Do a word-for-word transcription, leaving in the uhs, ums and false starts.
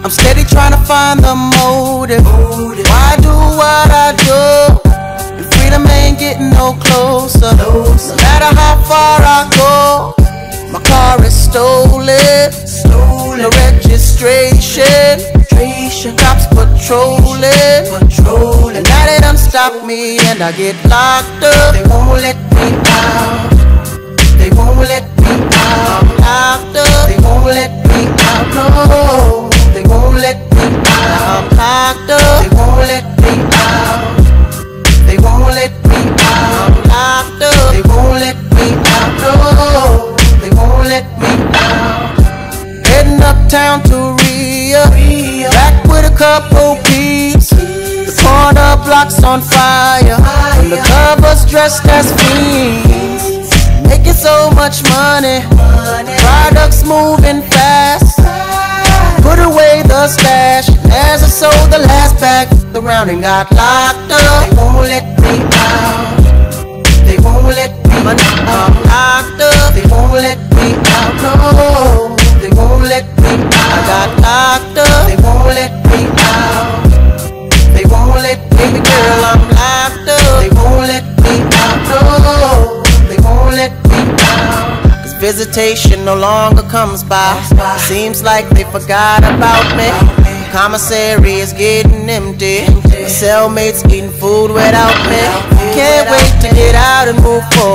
I'm steady trying to find the motive. Why do what I do? And freedom ain't getting no closer. No matter how far I go, my car is stolen. No registration. Cops patrolling. And now they done stop me and I get locked up. They won't let me out. They won't let me out. Locked up. They won't let me out. No. They won't let me out. I'm locked up. They won't let me out. They won't let me out. I'm locked up. They won't let me out. No. They won't let me out. Heading uptown to Ria. Back with a couple peeps. The corner block's on fire. And the covers dressed as fiends. Making so much money. Products moving fast. Put away the stash. As I sold the last pack, the round and got locked up. They won't let me out. They won't let me out. I'm locked up. They won't let me out. No. They won't let me out. I got locked up. They won't let me out. They won't let me, baby girl, I'm locked up. They won't let me out. No. They won't let me out. Cause visitation no longer comes by. It seems like they forgot about me. Commissary is getting empty. My cellmates eating food without me. Can't wait to get out and move forward.